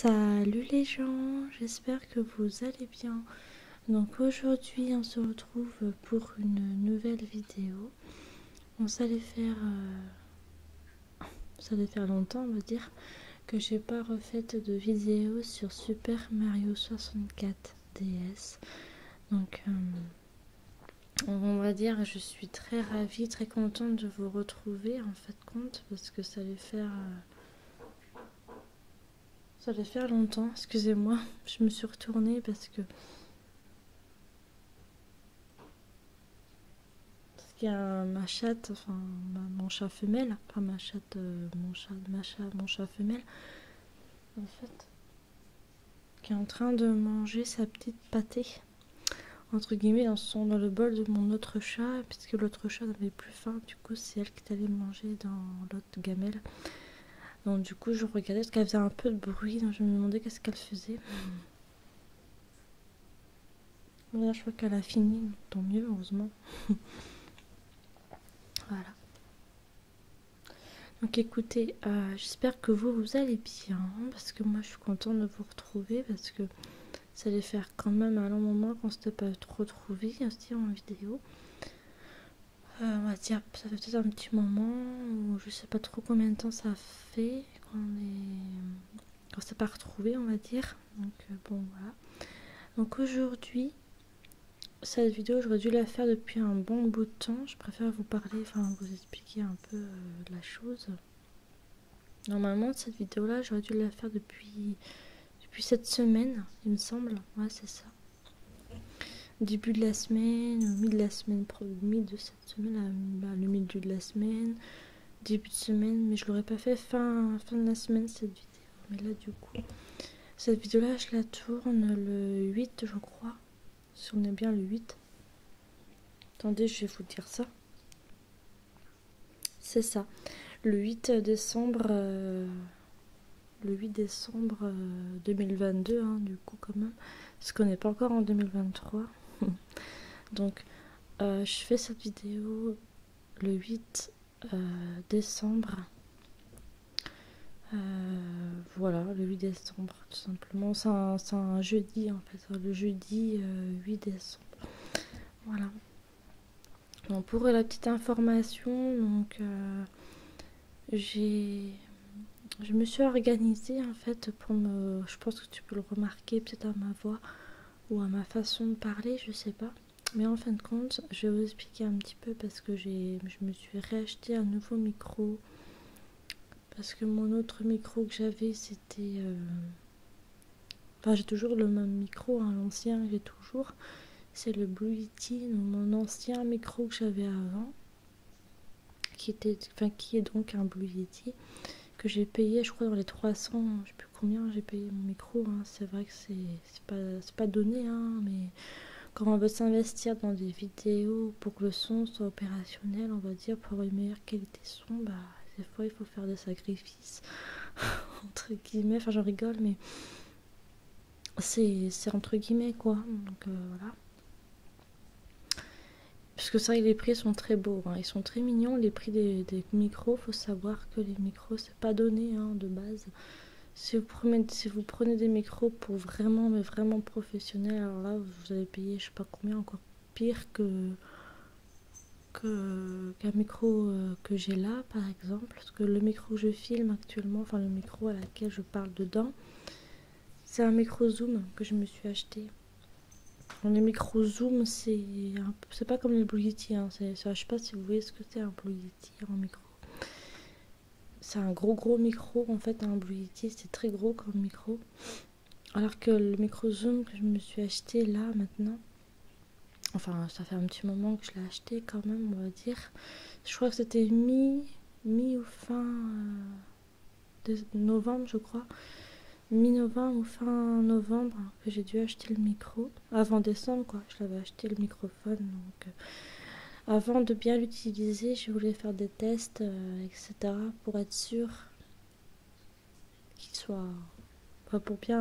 Salut les gens, j'espère que vous allez bien. Donc aujourd'hui on se retrouve pour une nouvelle vidéo. Bon, ça allait faire longtemps, on va dire, que j'ai pas refait de vidéo sur Super Mario 64 DS. Donc on va dire, je suis très ravie, très contente de vous retrouver en fait compte, parce que ça allait faire longtemps, excusez-moi, je me suis retournée parce qu'il y a ma chatte, enfin mon chat femelle, pas ma chatte, mon chat femelle, en fait, qui est en train de manger sa petite pâtée, entre guillemets, dans le bol de mon autre chat, puisque l'autre chat n'avait plus faim, du coup c'est elle qui est allée manger dans l'autre gamelle. Donc du coup je regardais parce qu'elle faisait un peu de bruit, donc je me demandais qu'est-ce qu'elle faisait. Là je crois qu'elle a fini, tant mieux, heureusement. Voilà. Donc écoutez, j'espère que vous allez bien, parce que moi je suis contente de vous retrouver, parce que ça allait faire quand même un long moment qu'on s'était pas trop retrouvé aussi en vidéo. On va dire, ça fait peut-être un petit moment, ou je sais pas trop combien de temps ça fait qu'on s'est pas retrouvé, on va dire. Donc bon voilà. Donc aujourd'hui, cette vidéo j'aurais dû la faire depuis un bon bout de temps. Je préfère vous parler, enfin vous expliquer un peu la chose. Normalement cette vidéo là j'aurais dû la faire depuis cette semaine, il me semble. Ouais, c'est ça. Début de la semaine, milieu de la semaine, milieu de cette semaine, le milieu de la semaine, début de semaine, mais je l'aurais pas fait fin de la semaine cette vidéo. Mais là du coup, cette vidéo là je la tourne le 8 je crois, si on est bien le 8. Attendez, je vais vous dire ça. C'est ça, le 8 décembre, 2022, hein, du coup quand même, parce qu'on n'est pas encore en 2023. Donc je fais cette vidéo le 8 décembre. Voilà, le 8 décembre, tout simplement. C'est un jeudi en fait, le jeudi 8 décembre. Voilà. Donc, pour la petite information, donc je me suis organisée en fait je pense que tu peux le remarquer peut-être à ma voix ou à ma façon de parler, je sais pas. Mais en fin de compte, je vais vous expliquer un petit peu parce que je me suis réacheté un nouveau micro. Parce que mon autre micro que j'avais, c'était... Enfin, j'ai toujours le même micro, hein, l'ancien, j'ai toujours. C'est le Blue Yeti, mon ancien micro que j'avais avant. Qui est donc un Blue Yeti. Que j'ai payé, je crois, dans les 300, je sais plus combien j'ai payé mon micro. Hein. C'est vrai que c'est pas donné, hein, mais quand on veut s'investir dans des vidéos pour que le son soit opérationnel, on va dire, pour une meilleure qualité son, bah, des fois il faut faire des sacrifices, entre guillemets, enfin j'en rigole, mais c'est entre guillemets quoi, donc voilà. Parce que ça, les prix sont très beaux, hein. Ils sont très mignons, les prix des micros. Faut savoir que les micros, c'est pas donné hein, de base. Si vous prenez des micros pour vraiment, mais vraiment professionnels, alors là, vous allez payer, je sais pas combien, encore pire qu'un micro que j'ai là, par exemple. Parce que le micro que je filme actuellement, enfin le micro à laquelle je parle dedans, c'est un micro Zoom que je me suis acheté. Les micros Zoom, c'est pas comme les Blue Yeti. Hein. Je sais pas si vous voyez ce que c'est un Blue Yeti en micro. C'est un gros micro en fait, un Blue Yeti, c'est très gros comme micro. Alors que le micro Zoom que je me suis acheté là maintenant, enfin ça fait un petit moment que je l'ai acheté quand même, on va dire. Je crois que c'était mi ou fin de novembre, je crois. Mi-novembre ou fin novembre que j'ai dû acheter le micro. Avant décembre, quoi. Je l'avais acheté le microphone. Donc, avant de bien l'utiliser, je voulais faire des tests, etc. pour être sûre qu'il soit. Enfin,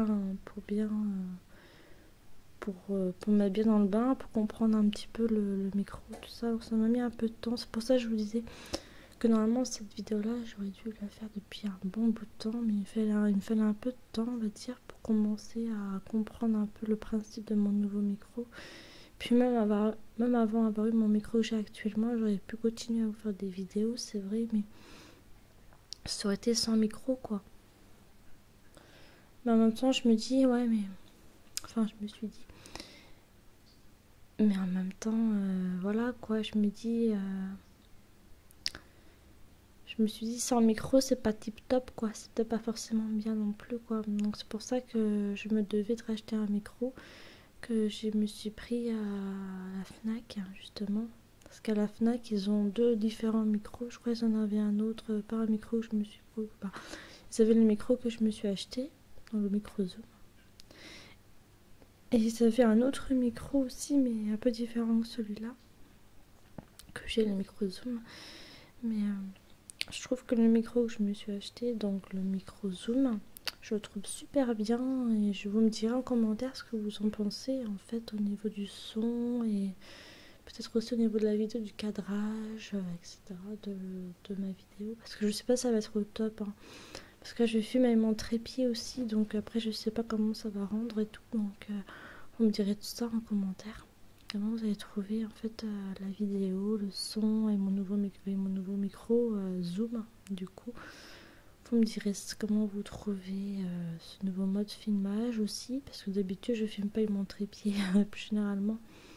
pour me mettre bien dans le bain, pour comprendre un petit peu le micro, tout ça. Donc, ça m'a mis un peu de temps. C'est pour ça que je vous disais que normalement cette vidéo là j'aurais dû la faire depuis un bon bout de temps, mais il me fallait un peu de temps, on va dire, pour commencer à comprendre un peu le principe de mon nouveau micro. Puis même avant d'avoir eu mon micro que j'ai actuellement, j'aurais pu continuer à vous faire des vidéos, c'est vrai, mais ça aurait été sans micro quoi. Mais en même temps je me dis ouais mais... Enfin je me suis dit... Mais en même temps, voilà quoi, je me suis dit sans micro c'est pas tip top quoi, c'était pas forcément bien non plus quoi. Donc c'est pour ça que je me devais de racheter un micro, que je me suis pris à la Fnac justement. Parce qu'à la Fnac ils ont deux différents micros, je crois qu'ils en avaient un autre, pas un micro que je me suis... Bah, ils avaient le micro que je me suis acheté, dans le micro Zoom. Et ils avaient un autre micro aussi, mais un peu différent que celui-là, que j'ai le micro Zoom. Mais je trouve que le micro que je me suis acheté, donc le micro Zoom, je le trouve super bien et je vous me dirai en commentaire ce que vous en pensez en fait au niveau du son et peut-être aussi au niveau de la vidéo, du cadrage, etc. de ma vidéo. Parce que je sais pas si ça va être au top. Hein. Parce que je filme avec mon trépied aussi, donc après je sais pas comment ça va rendre et tout. Donc vous me direz tout ça en commentaire. Comment vous avez trouvé en fait la vidéo, le son et mon nouveau micro Zoom du coup. Vous me direz comment vous trouvez ce nouveau mode filmage aussi, parce que d'habitude je filme pas avec mon trépied plus généralement.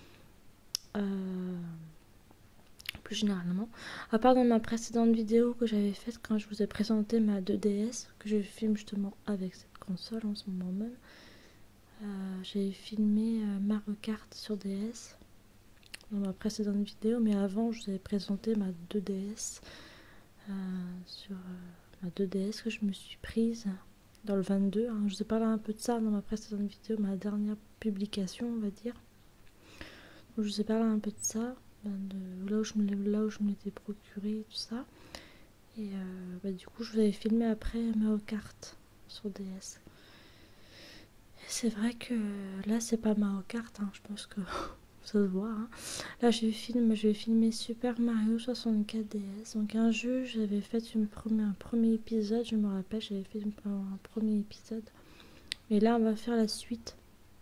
À part dans ma précédente vidéo que j'avais faite quand je vous ai présenté ma 2DS, que je filme justement avec cette console en ce moment même. J'avais filmé Mario Kart sur DS dans ma précédente vidéo, mais avant je vous avais présenté ma 2DS sur ma 2DS que je me suis prise dans le 22. Hein. Je vous ai parlé un peu de ça dans ma précédente vidéo, ma dernière publication on va dire. Donc, je vous ai parlé un peu de ça, de là où je me l'étais procuré tout ça. Et du coup je vous avais filmé après Mario Kart sur DS. C'est vrai que là c'est pas Mario Kart, hein, je pense que ça se voit. Hein. Là je vais filmer Super Mario 64 DS. Donc un jeu, j'avais fait un premier épisode, je me rappelle, j'avais fait un premier épisode. Et là on va faire la suite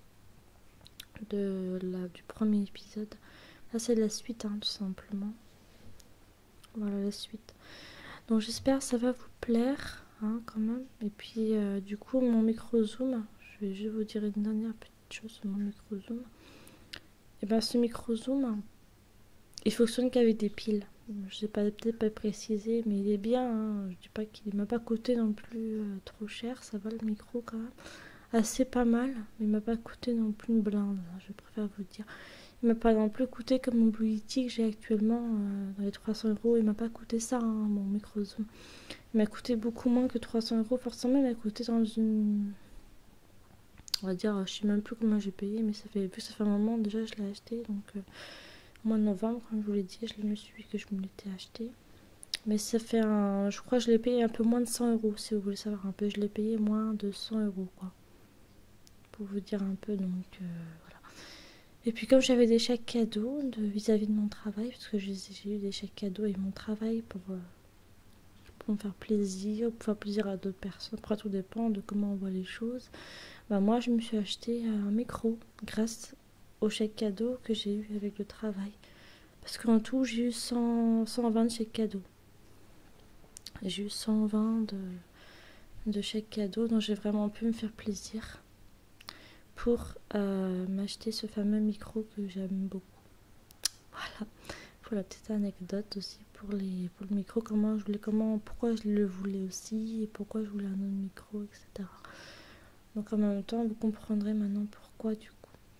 du premier épisode. Là c'est la suite, hein, tout simplement. Voilà la suite. Donc j'espère que ça va vous plaire, hein, quand même. Et puis du coup mon micro zoom, je vais juste vous dire une dernière petite chose sur mon micro zoom. Et bien ce micro zoom, il fonctionne qu'avec des piles. Je n'ai peut-être pas précisé, mais il est bien. Hein. Je dis pas qu'il m'a pas coûté non plus trop cher. Ça va le micro quand même. Assez pas mal, mais il m'a pas coûté non plus une blinde. Hein, je préfère vous dire. Il m'a pas non plus coûté comme mon Blue Yeti que j'ai actuellement dans les 300 €. Il m'a pas coûté ça, hein, mon micro zoom. Il m'a coûté beaucoup moins que 300 €. Forcément, il m'a coûté dans une... On va dire, je sais même plus combien j'ai payé, mais ça fait un moment déjà je l'ai acheté. Donc au mois de novembre, comme je vous l'ai dit, je me suis dit que je me l'étais acheté. Mais ça fait je crois que je l'ai payé un peu moins de 100 € si vous voulez savoir un peu. Je l'ai payé moins de 100 € quoi. Pour vous dire un peu, donc voilà. Et puis comme j'avais des chèques cadeaux vis-à-vis de mon travail, parce que j'ai eu des chèques cadeaux et mon travail pour me faire plaisir, pour faire plaisir à d'autres personnes, après tout dépend de comment on voit les choses. Moi je me suis acheté un micro grâce au chèque cadeau que j'ai eu avec le travail. Parce qu'en tout j'ai eu 120 chèques cadeaux. J'ai eu 120 de chèques cadeaux, donc j'ai vraiment pu me faire plaisir pour m'acheter ce fameux micro que j'aime beaucoup. Voilà, pour la petite anecdote aussi pour le micro, pourquoi je le voulais aussi et pourquoi je voulais un autre micro, etc. Donc en même temps, vous comprendrez maintenant pourquoi du coup.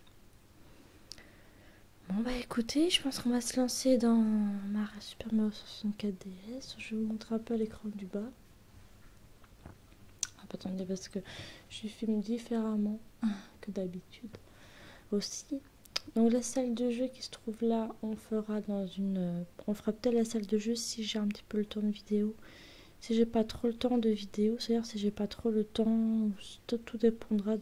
Bon bah écoutez, je pense qu'on va se lancer dans ma Super Mario 64 DS. Je vous montre un peu l'écran du bas. Attendez, parce que je filme différemment que d'habitude aussi. Donc la salle de jeu qui se trouve là, on fera peut-être la salle de jeu si j'ai un petit peu le temps de vidéo. Si j'ai pas trop le temps de vidéo, c'est-à-dire si j'ai pas trop le temps, tout dépendra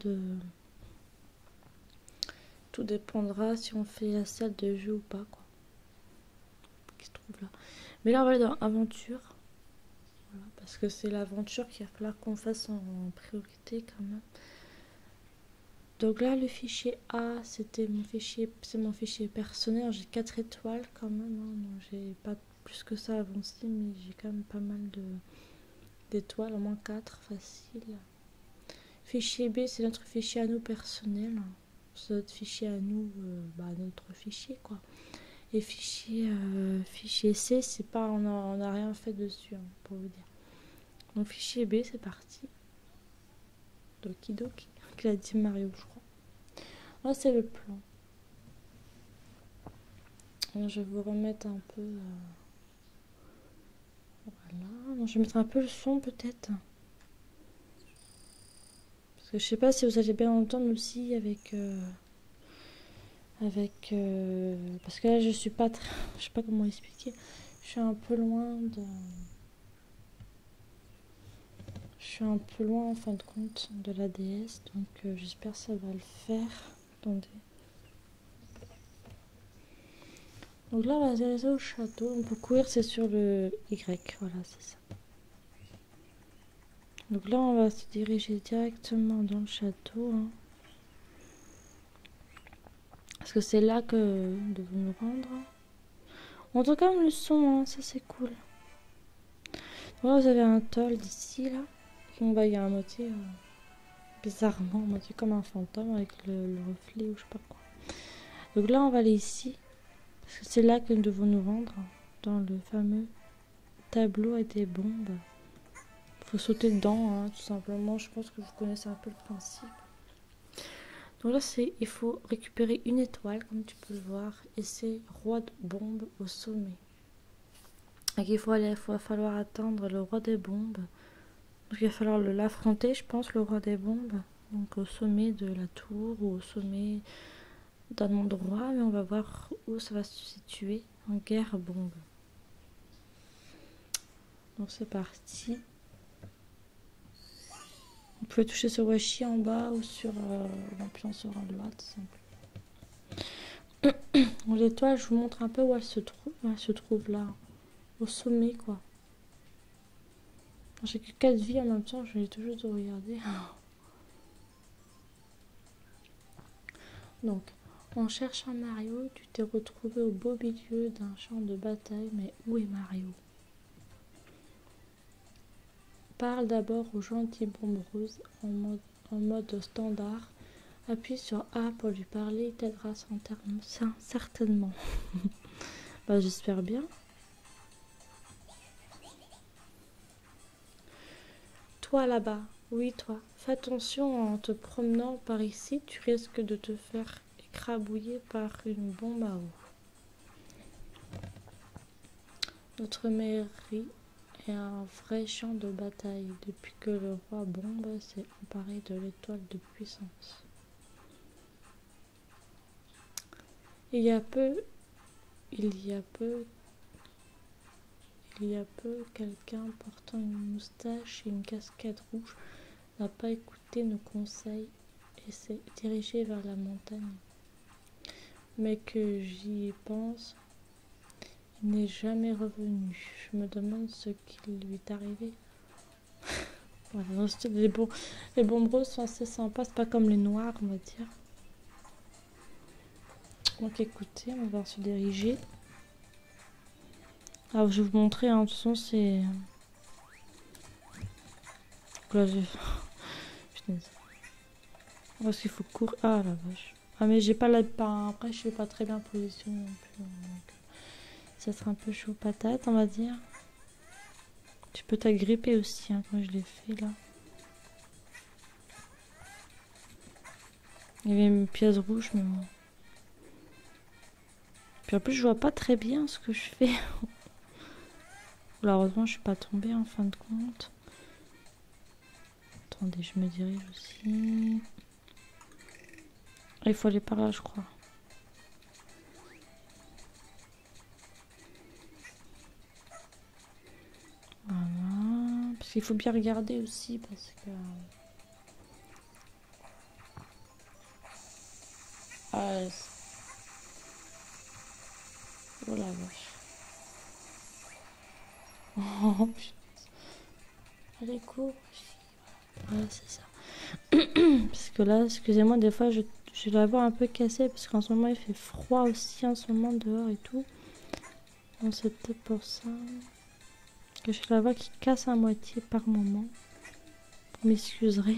si on fait la salle de jeu ou pas quoi. Qui se trouve là. Mais là, on va aller dans aventure. Voilà, parce que c'est l'aventure qu'il va falloir qu'on fasse en priorité quand même. Donc là, le fichier A, c'est mon fichier personnel. J'ai 4 étoiles quand même. Hein, donc j'ai pas plus que ça avancé, mais j'ai quand même pas mal d'étoiles, au moins 4, facile. Fichier B, c'est notre fichier à nous personnel. C'est notre fichier à nous, notre fichier quoi. Et fichier C, c'est pas, on a rien fait dessus, hein, pour vous dire. Donc fichier B, c'est parti. Doki Doki, qu'il a dit Mario, je crois. Là, c'est le plan. Alors, je vais vous remettre un peu. Voilà. Donc, je vais mettre un peu le son peut-être. Parce que je sais pas si vous allez bien entendre aussi avec. Parce que là, je suis pas très. Je sais pas comment expliquer. Je suis un peu loin de. Je suis un peu loin en fin de compte de la DS. Donc, j'espère que ça va le faire. Attendez. Donc là, on va aller au château. On peut courir, c'est sur le Y. Voilà, c'est ça. Donc là, on va se diriger directement dans le château. Hein. Parce que c'est là que nous devons nous rendre. On entend quand même le son, hein, ça c'est cool. Voilà, vous avez un toll d'ici, là. Bon, bah, il y a un moitié, bizarrement, moitié comme un fantôme avec le reflet ou je sais pas quoi. Donc là, on va aller ici. Parce que c'est là que nous devons nous rendre. Dans le fameux tableau avec des bombes. Faut sauter dedans, hein, tout simplement. Je pense que vous connaissez un peu le principe. Donc là, il faut récupérer une étoile, comme tu peux le voir, et c'est roi de bombe au sommet. Donc il va falloir atteindre le roi des bombes. Donc il va falloir l'affronter, je pense, le roi des bombes. Donc au sommet de la tour ou au sommet d'un endroit, mais on va voir où ça va se situer en guerre bombe. Donc c'est parti. Vous pouvez toucher sur Washi en bas ou sur l'ambiance en droite, simple. L'étoile, je vous montre un peu où elle se trouve. Elle se trouve là, au sommet, quoi. J'ai que 4 vies en même temps, je vais toujours de regarder. Donc, on cherche un Mario. Tu t'es retrouvé au beau milieu d'un champ de bataille, mais où est Mario? Parle d'abord au gentil bombe rose en mode standard. Appuie sur A pour lui parler, il t'aidera certainement. Bah, j'espère bien. Toi là-bas, oui toi, fais attention en te promenant par ici, tu risques de te faire écrabouiller par une bombe à eau. Notre mairie est un vrai champ de bataille depuis que le roi Bombe s'est emparé de l'étoile de puissance. Il y a peu, quelqu'un portant une moustache et une casquette rouge n'a pas écouté nos conseils et s'est dirigé vers la montagne. Mais que j'y pense, il n'est jamais revenu. Je me demande ce qui lui est arrivé. Voilà, les bombes roses sont assez sympas, c'est pas comme les noirs, on va dire. Donc écoutez, on va se diriger. Alors je vais vous montrer, hein, de toute façon c'est... Là j'ai... Parce qu'il faut courir... Ah la vache. Ah mais j'ai pas la... Après je suis pas très bien positionnée non plus. Donc, ça sera un peu chaud patate, on va dire. Tu peux t'agripper aussi, hein, comme je l'ai fait là. Il y avait une pièce rouge, mais bon. Puis en plus, je vois pas très bien ce que je fais. Heureusement, je suis pas tombée en fin de compte. Attendez, je me dirige aussi. Il faut aller par là, je crois. Voilà. Parce qu'il faut bien regarder aussi, parce que... Ah, oh la vache. Oh, allez, cours. Voilà, c'est ça. Parce que là, excusez-moi, des fois, je vais l'avoir un peu cassée parce qu'en ce moment, il fait froid aussi en ce moment dehors et tout. Donc c'est peut-être pour ça que je la vois qui casse à moitié par moment. Vous m'excuserez.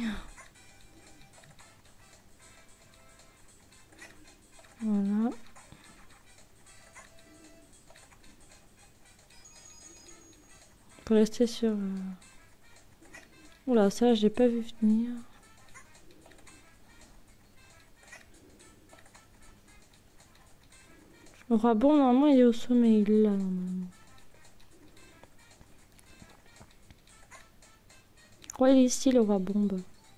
Voilà. Pour rester sur... Oula, ça, j'ai pas vu venir. Le roi bon, normalement, il est au sommet. Il est là, normalement. Ouais, il est ici, le roi bombe.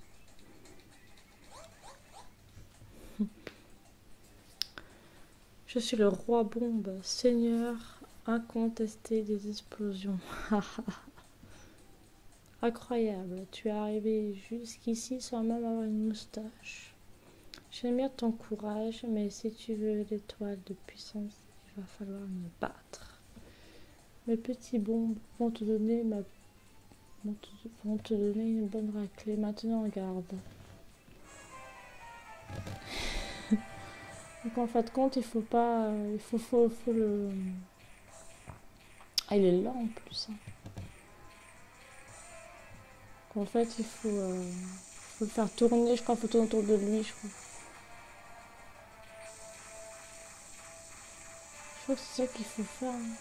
Je suis le roi bombe, seigneur incontesté des explosions. Incroyable, tu es arrivé jusqu'ici sans même avoir une moustache. J'admire ton courage, mais si tu veux l'étoile de puissance, il va falloir me battre. Mes petits bombes vont te donner une bonne raclée. Maintenant, garde. Donc en fait compte, il faut pas, faut le. Ah, il est lent en plus. Hein. En fait, il faut le faire tourner. Je crois, faut tourner autour de lui, je crois. Je crois que c'est ça qu'il faut faire. Hein.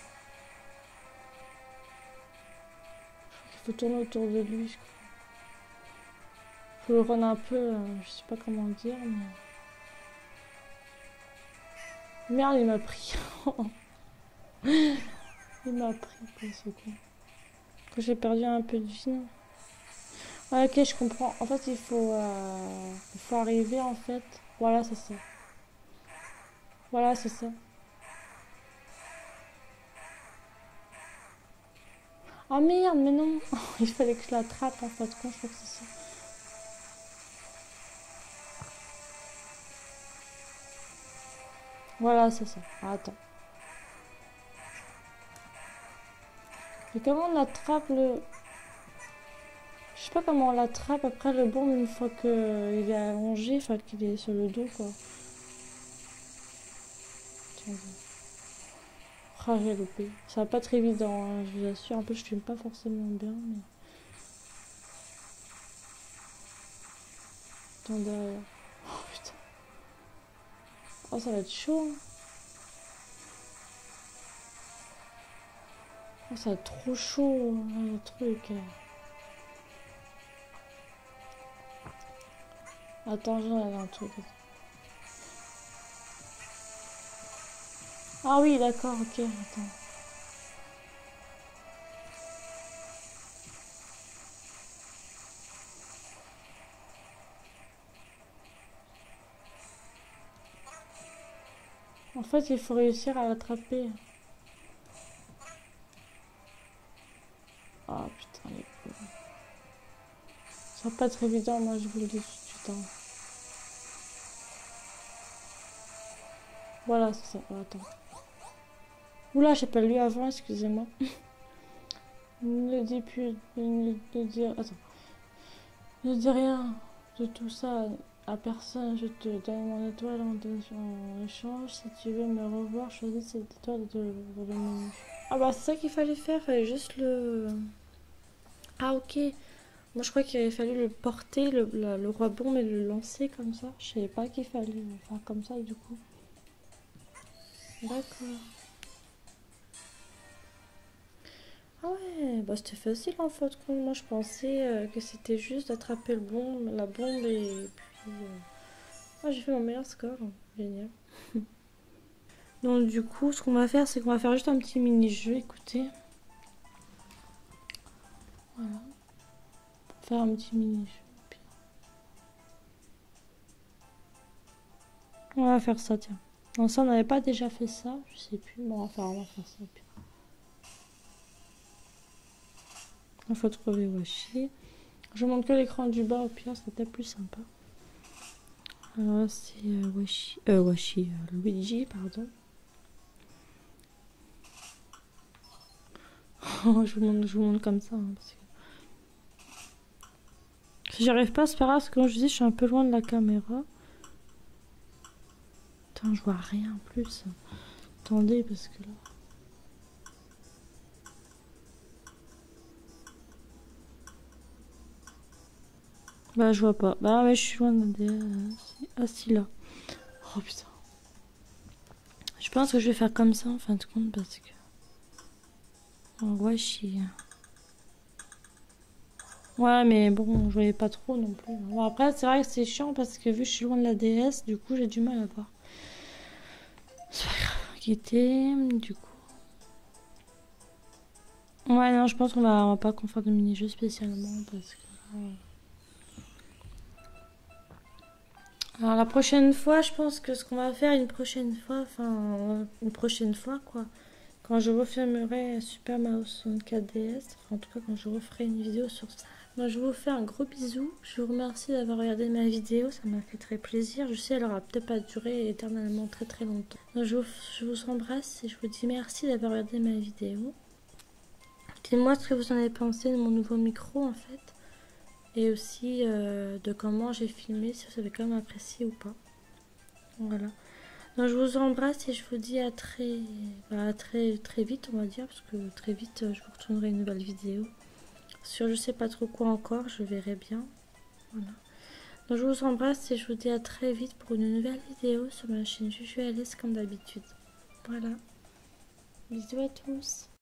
Il faut tourner autour de lui, je crois. Faut le rendre un peu, je sais pas comment dire, mais. Merde, il m'a pris. Il m'a pris, quoi, ce con. Que j'ai perdu un peu de vie. Ouais, ok, je comprends. En fait, il faut arriver, en fait. Voilà, c'est ça. Voilà, c'est ça. Ah merde, mais non. Il fallait que je l'attrape, en fait. Quand je crois que c'est ça. Voilà, c'est ça. Ah, attends. Et comment on attrape le... Je sais pas comment on l'attrape après le bombe une fois qu'il est allongé, enfin qu'il est sur le dos, quoi. Tiens, ah, j'ai loupé. Ça va pas être évident, hein, je vous assure. Un peu, je filme pas forcément bien, mais... Attends, derrière. Oh, putain. Oh, ça va être chaud, hein. Oh, ça va être trop chaud, hein, le truc. Attends, j'en ai un truc. Ah oui, d'accord, ok, attends. En fait, il faut réussir à l'attraper. Ah putain, les pauvres. Ça va pas être évident, moi je vous le dis tout de suite. Hein. Voilà, c'est ça. Oh, attends. Oula, j'ai pas lu avant, excusez-moi. Ne dis plus. Ne dis... Attends. Ne dis rien de tout ça à personne. Je te donne mon étoile en échange. Si tu veux me revoir, choisis cette étoile de le menu. Ah bah c'est ça qu'il fallait faire, fallait juste le... Ah ok. Moi je crois qu'il avait fallu le porter, le roi bombe et le lancer comme ça. Je savais pas qu'il fallait le faire comme ça du coup. D'accord. Ah ouais, bah c'était facile en fait. Moi je pensais que c'était juste d'attraper la bombe et puis... Ah j'ai fait mon meilleur score. Génial. Donc du coup ce qu'on va faire c'est qu'on va faire juste un petit mini-jeu, écoutez. Voilà. Faire un petit mini-jeu. On va faire ça, tiens. Non, ça, on n'avait pas déjà fait ça. Je sais plus. Bon, on va faire ça. Puis... il faut trouver Washi. Je montre que l'écran du bas, au pire, c'était plus sympa. Alors, c'est Luigi, pardon. je vous montre comme ça. Hein, parce que... Si j'arrive pas, c'est pas grave, parce que comme je dis, je suis un peu loin de la caméra. Putain, je vois rien en plus. Attendez, parce que là... Bah, je vois pas. Bah, mais je suis loin de la... Ah, si, là. Oh, putain. Je pense que je vais faire comme ça, en fin de compte, parce que... Oh, ouais, chier. Ouais, mais bon, je voyais pas trop non plus. Bon, après, c'est vrai que c'est chiant, parce que vu que je suis loin de la DS, du coup, j'ai du mal à voir. C'est pas grave. Quitter, du coup... Ouais, non, je pense qu'on va pas qu'on fasse de mini-jeux spécialement, parce que... Alors la prochaine fois, je pense que ce qu'on va faire une prochaine fois, enfin une prochaine fois quoi, quand je refermerai Super Mario 64 DS, enfin en tout cas quand je referai une vidéo sur ça. Moi je vous fais un gros bisou, je vous remercie d'avoir regardé ma vidéo, ça m'a fait très plaisir. Je sais elle aura peut-être pas duré éternellement très longtemps. Donc, je vous embrasse et je vous dis merci d'avoir regardé ma vidéo. Dites-moi ce que vous en avez pensé de mon nouveau micro en fait. Et aussi de comment j'ai filmé, si vous avez quand même apprécié ou pas. Voilà. Donc je vous embrasse et je vous dis à très vite, on va dire, parce que très vite je vous retournerai une nouvelle vidéo. Sur je sais pas trop quoi encore, je verrai bien. Voilà. Donc je vous embrasse et je vous dis à très vite pour une nouvelle vidéo sur ma chaîne Juju Alice comme d'habitude. Voilà. Bisous à tous.